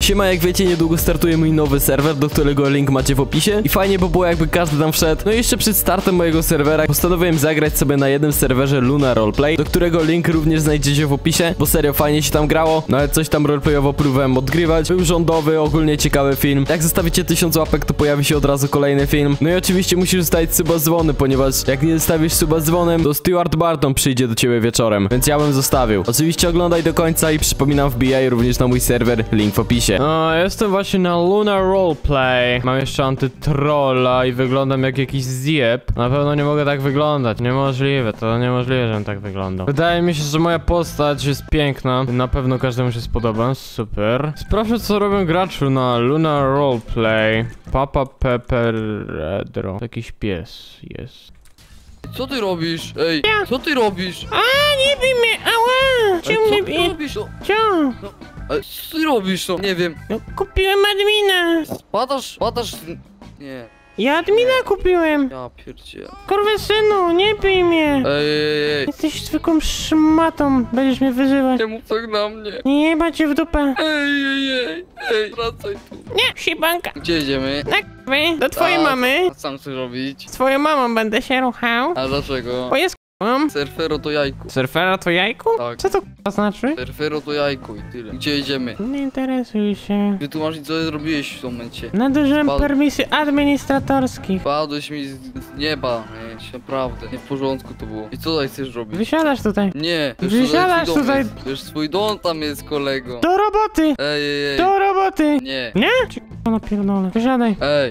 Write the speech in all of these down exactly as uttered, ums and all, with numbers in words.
Siema, jak wiecie, niedługo startuje mój nowy serwer, do którego link macie w opisie. I fajnie by było, jakby każdy tam wszedł. No i jeszcze przed startem mojego serwera postanowiłem zagrać sobie na jednym serwerze Luna Roleplay, do którego link również znajdziecie w opisie, bo serio fajnie się tam grało. Nawet coś tam roleplayowo próbowałem odgrywać. Był rządowy, ogólnie ciekawy film. Jak zostawicie tysiąc łapek, to pojawi się od razu kolejny film. No i oczywiście musisz zostawić suba z dzwony, ponieważ jak nie zostawisz suba z dzwonem, to Stuart Barton przyjdzie do ciebie wieczorem. Więc ja bym zostawił. Oczywiście oglądaj do końca i przypominam, wbijaj również na mój serwer, link w opisie. No, jestem właśnie na Luna Roleplay. Mam jeszcze antytrolla i wyglądam jak jakiś zjeb. Na pewno nie mogę tak wyglądać. Niemożliwe, to niemożliwe, żebym tak wyglądał. Wydaje mi się, że moja postać jest piękna. Na pewno każdemu się spodoba. Super. Sprawdźmy, co robią gracze na Luna Roleplay. Papa Pepperedro. Jakiś pies jest. Co ty robisz? Ej, ja. Co ty robisz? A, nie bij mnie, ała! Ej, Czemu co mnie ty bij? robisz? No, Co? no, ej, co ty robisz? No, nie wiem. No, kupiłem admina. Padasz, padasz... Nie. Ja admina kupiłem. Ja pierdzielę. Kurwa synu, nie bij mnie. Ej, ej, ej. Jesteś zwykłą szmatą, będziesz mnie wyzywać. Nie mów tak na mnie. Nie jebać cię w dupę. Ej, ej, ej. Ej, wracaj tu. Nie, szybanka. Gdzie jedziemy? Na k***wy, do twojej A, mamy. A co sam chcesz robić? Z twoją mamą będę się ruchał. A dlaczego? Bo jest k***ą. Surfero to jajku. Surfera to jajku? Tak. Co to k***a znaczy? Surfero to jajku i tyle. Gdzie jedziemy? Nie interesuj się. Wytłumacz mi, co zrobiłeś w tym momencie. Nadużyłem Spadł. permisji administratorskich. Padłeś mi z, z nieba. Ej, naprawdę. Nie w porządku to było. I co tutaj chcesz robić? Wysiadasz tutaj. Nie. Wiesz, Wysiadasz swój dom tutaj. jest. Wiesz, swój dom tam jest, kolego. Do roboty! Ej, ej, ej. Do roboty! Nie. Nie? Czy k***a napierdolę? Wysiadaj. Ej.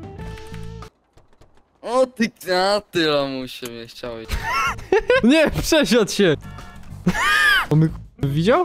O ty, a ty lamusie mnie chciałeś. Nie, przesiadł się! On mnie widział?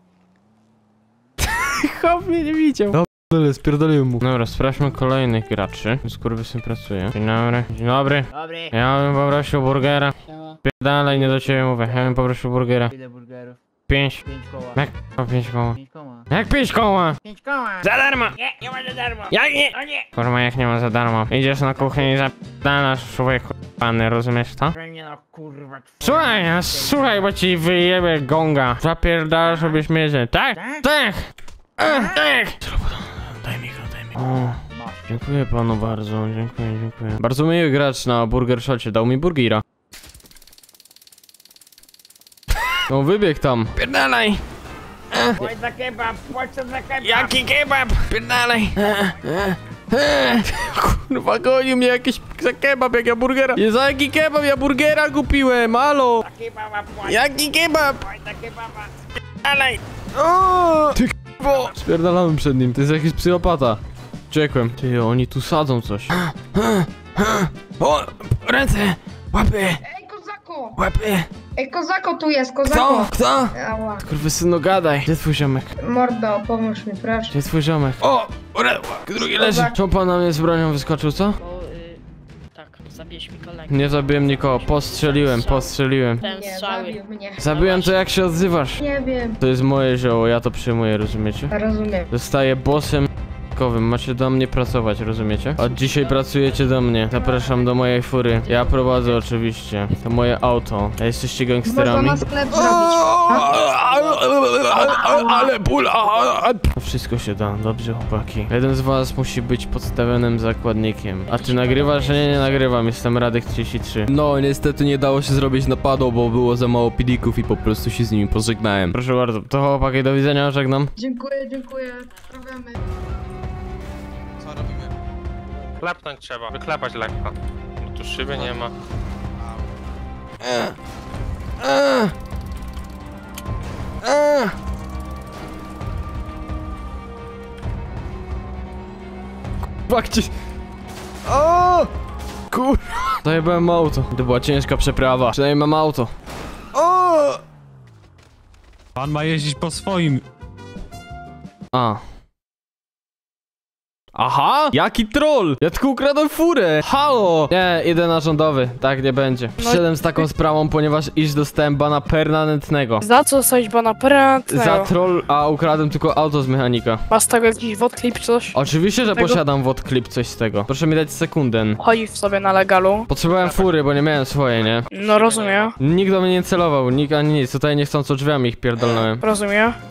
Chłop mnie nie widział. Dobra, spierdoliłem mu. Dobra, sprawdźmy kolejnych graczy. Skurwysyn pracuje. Dzień dobry. Dzień dobry. Dobry. Ja bym poprosił burgera. Siema. Pierdalej, nie do ciebie mówię. Ja bym poprosił burgera. Ile burgerów? Pięć. Pięć koła. Jak k***a pięć koła? Pięć koła. Jak pięć koła? Pięć koła. Za darmo! Nie, nie ma za darmo. Jak nie? O nie. Kurwa, jak nie ma za darmo. Idziesz na kuchnię i zapierdalasz człowieku pany, rozumiesz to? Że nie no, kurwa. Słuchaj, no, słuchaj, bo ci wyjebie gonga. Zapierdalasz sobie śmiecie. Tak? Tak? Tak! Ech, tak! Daj mi go, daj mi go. O, Masz. dziękuję panu bardzo, dziękuję, dziękuję. Bardzo miły gracz na Burger Shocie, dał mi burgera. No wybieg tam. Pierdalaj! Płać za kebab, płać za kebab. Jaki kebab? Pierdalaj! Kurwa, gonił mnie jakiś za kebab, jak ja burgera. Nie, za jaki kebab? Ja burgera kupiłem, halo! Za kebaba płać. Jaki kebab? Płać za kebaba. Dalej! O! Ty k***wo! Spierdalałem przed nim, to jest jakiś psychopata. Czekłem. Ty, oni tu sadzą coś. O! Ręce! Łapy! Ej, kozako! Łapy! Ej, kozako tu jest, kozako! Kto? Kto? Ała. Kurwa, synu, gadaj. Gdzie twój ziomek? Mordo, pomóż mi, proszę. Gdzie twój ziomek? O! Drugi leży. Czemu pan na mnie z bronią wyskoczył, co? Bo, y, tak, zabierz mi kolegę. Nie zabiłem nikogo, postrzeliłem, postrzeliłem. Ten Nie, strzały. zabił mnie. Zabiłem to, jak się odzywasz. Nie wiem. To jest moje zioło, ja to przyjmuję, rozumiecie? Rozumiem. Zostaję bossem kowym, macie do mnie pracować, rozumiecie? Od dzisiaj pracujecie do mnie. Zapraszam do mojej fury. Ja prowadzę oczywiście. To moje auto. A jesteście Można gangsterami? na sklep zrobić. Ale ból! Wszystko się da, dobrze chłopaki. Jeden z was musi być podstawionym zakładnikiem. A ty nagrywasz? Nie, nie nagrywam, jestem Radek trzydzieści trzy. No, niestety nie dało się zrobić napadu, bo było za mało pidików i po prostu się z nimi pożegnałem. Proszę bardzo, to chłopaki, do widzenia, żegnam. Dziękuję, dziękuję. Pozdrawiamy. Klepnąć trzeba, wyklepać lekko. No tu szyby nie ma. Fakcie. O! Kur... Zajebałem auto. To była ciężka przeprawa. Przynajmniej mam auto. O! Pan ma jeździć po swoim. A. Aha! Jaki troll! Ja tylko ukradłem furę! Halo! Nie, idę na rządowy. Tak nie będzie. Przyszedłem z taką sprawą, ponieważ iż dostałem bana permanentnego. Za co dostałeś bana permanentnego? Za troll, a ukradłem tylko auto z mechanika. Masz z tego jakiś wodklip coś? Oczywiście, że Tego- posiadam wodklip, coś z tego. Proszę mi dać sekundę. Chodzi w sobie na legalu. Potrzebowałem fury, bo nie miałem swojej, nie? No rozumiem, Nikt do mnie nie celował, nikt ani nic. Tutaj niechcąco drzwiami ich pierdolnąłem. rozumiem. Eee,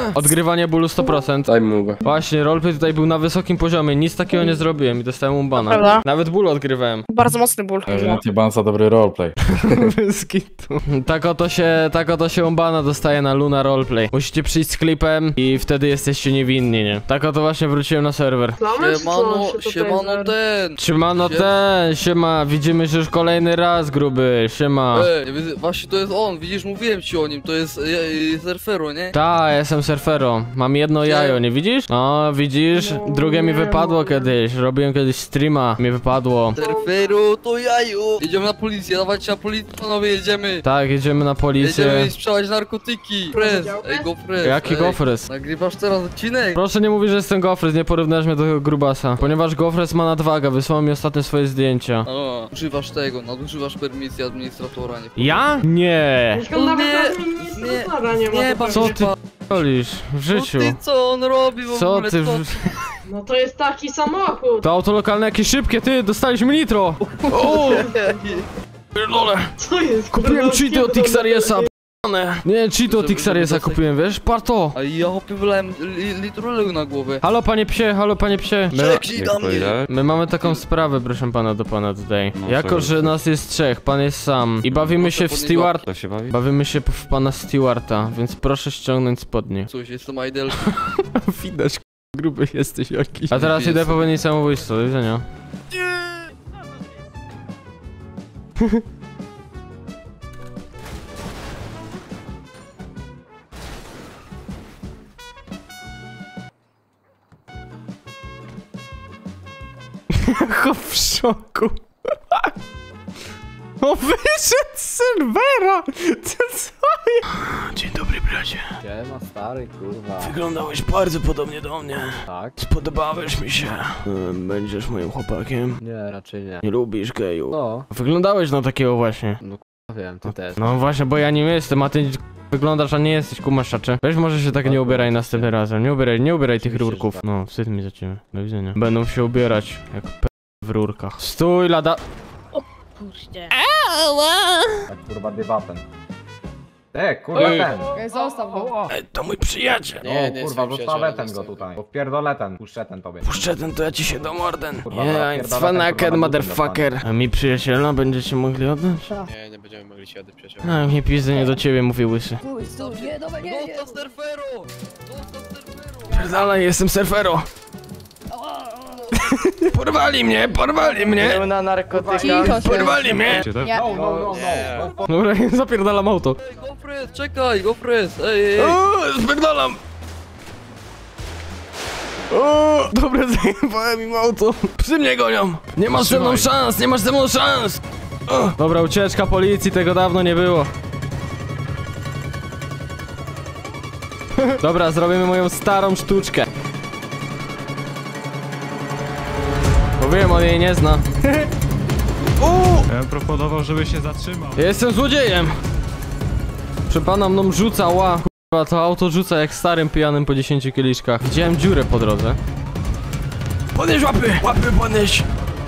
Odgrywanie bólu sto procent. Daj mu go. Właśnie, roleplay tutaj był na wysokim poziomie, nic takiego nie zrobiłem i dostałem umbana. Prawda? Nawet ból odgrywałem. Bardzo mocny ból. Ban za dobry roleplay. Bez kitu. Tak oto się, tak oto się umbana dostaje na Luna Roleplay. Musicie przyjść z klipem i wtedy jesteście niewinni, nie? Tak oto właśnie wróciłem na serwer. Siemano, siemano ten. Siemano Sie- ten, siema, widzimy się już kolejny raz, gruby, siema. Ej, wy- właśnie to jest on, widzisz, mówiłem ci o nim, to jest e, e, Surfero, nie? Ta, ja jestem surfero. Mam jedno jajo, nie widzisz? No, widzisz? Drugie mi wypadło kiedyś. Robiłem kiedyś streama, mi wypadło. Surfero to jaju. Jedziemy na policję, dawajcie na policję, panowie, jedziemy. Tak, jedziemy na policję. Jedziemy sprzedać narkotyki. Gofres, ej Gofres. Jaki ej. Gofres? Nagrywasz teraz odcinek? Proszę nie mówić, że jestem Gofres, nie porównasz mnie do grubasa. Ponieważ Gofres ma nadwagę, wysłał mi ostatnio swoje zdjęcia. O, używasz tego, nadużywasz permisji administratora, nie? Ja? Nie. No nie, nie, nie, pan Co ty p***olisz w życiu? No ty co on robi w Co ogóle? ty Co w... No to jest taki samochód. To auto lokalne jakieś szybkie, ty, dostaliśmy nitro! O! Pierdolę! Co jest? Kupiłem cheaty od X-Ariesa, p***ane. Nie, cheaty od X-Ariesa kupiłem, wiesz? Parto! A ja hopie wylałem li, litr oleju na głowę. Halo panie psie, halo panie psie. My, Przeklij na mnie. my mamy taką sprawę, proszę pana, do pana tutaj. Jako, że nas jest trzech, pan jest sam i bawimy się w steward... To się bawi? Bawimy się w pana stewarda, więc proszę ściągnąć spodnie. Cóż, jestem idol. Widać, gruby jesteś jakiś. A teraz idę popełnić samobójstwo, do widzenia. Jako w szoku. O, wyszedł z serwera! Co, co jest? Dzień dobry, bracie. Siema, stary, kurwa. Wyglądałeś bardzo podobnie do mnie. Tak? Spodobałeś mi się. Będziesz moim chłopakiem. Nie, raczej nie. Nie lubisz geju. No, Wyglądałeś na takiego właśnie. no kurwa wiem, ty też. No właśnie, bo ja nim jestem, a ty wyglądasz, a nie jesteś kumaszaczy. Weź może się tak nie ubieraj następnym razem. Nie ubieraj, nie ubieraj tych Oczywiście, rurków. że tak. No, wstyd mi za ciebie. Do widzenia. Będą się ubierać jak p w rurkach. Stój, lada. Kurde. Tak, kurwa, dywapen. E, kurwa, Ej. ten. Zostaw go. Ej, to mój przyjaciel. Nie, nie, kurwa, zostawę ten go tutaj. Bo wpierdolę ten, puszczę ten tobie. Puszczę ten, to ja ci się dam orden. Kurwa, Nie, zapierdolę yeah, ten, cwanaken, kurwa, na motherfucker. A mi przyjaciela będziecie mogli oddać? Nie, nie będziemy mogli się oddać przyjaciół. A, mnie pizdy nie do ciebie, mówi łysy. Nie, dawaj, nie, nie. Zostaw Surfero! Zostaw Surfero! Dalej, jestem surfero. Porwali mnie, porwali mnie. Na narkotyka. Porwali mnie. No, no, no, no. Dobra, zapierdalam auto. Ej, Gofres, czekaj, Gofres! Ej, ej, ej! O, spierdalam. O, dobra, zajebałem im auto. Psy mnie gonią. Nie masz ze mną szans, nie masz ze mną szans. O. Dobra, ucieczka policji, tego dawno nie było. Dobra, zrobimy moją starą sztuczkę. Mówiłem, on jej nie zna. Ja bym proponował, żeby się zatrzymał. Ja jestem złodziejem. Proszę pana, mną rzuca, ła. Kurwa, to auto rzuca jak starym pijanym po dziesięciu kieliszkach. Widziałem dziurę po drodze. Podnieś łapy! Łapy podnieś!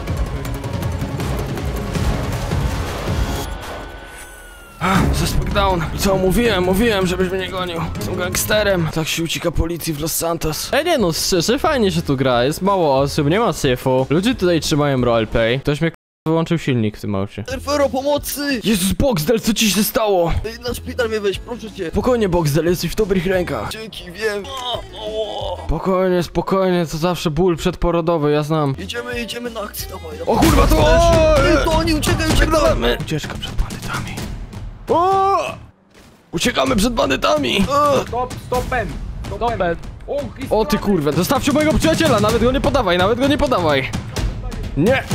Suspect down. Co, mówiłem, mówiłem, żebyś mnie nie gonił. Jestem gangsterem. Tak się ucieka policji w Los Santos. Ej, nie no, szczerze, fajnie się tu gra. Jest mało osób, nie ma syfu. Ludzie tutaj trzymają roleplay. Ktoś mnie k***a wyłączył silnik w tym aucie. Surfero, pomocy! Jezus, Boxdel, co ci się stało? Ej, na szpital mnie weź, proszę cię! Spokojnie, Boxdel, jesteś w dobrych rękach. Dzięki, wiem! O, o. Spokojnie, spokojnie, to zawsze ból przedporodowy, ja znam. Jedziemy, jedziemy na akcję, dawaj, O dawaj! kurwa, to... Ej, to oni, uciekaj, uciekaj! My... Ucieczka przed bandytami. O! Uciekamy przed bandytami! Stop, stopem! Stopem! O ty kurwa, zostawcie mojego przyjaciela, nawet go nie podawaj, nawet go nie podawaj. Nie!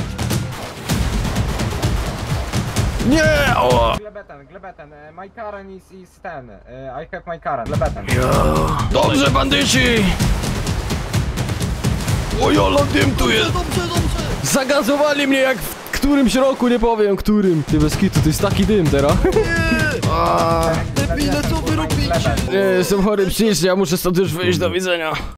Nie! O! Glebeten, glebeten, e, my Karen is, is ten. E, I have my Karen, glebeten. Dobrze, bandyci! Ojola, dym tu jest! Dobrze, dobrze! Zagazowali mnie jak w którymś roku, nie powiem którym. Ty bez kitu, to jest taki dym teraz. Debile, co wy robicie? Nie, jestem chory psychicznie, ja muszę stąd już wyjść, do widzenia.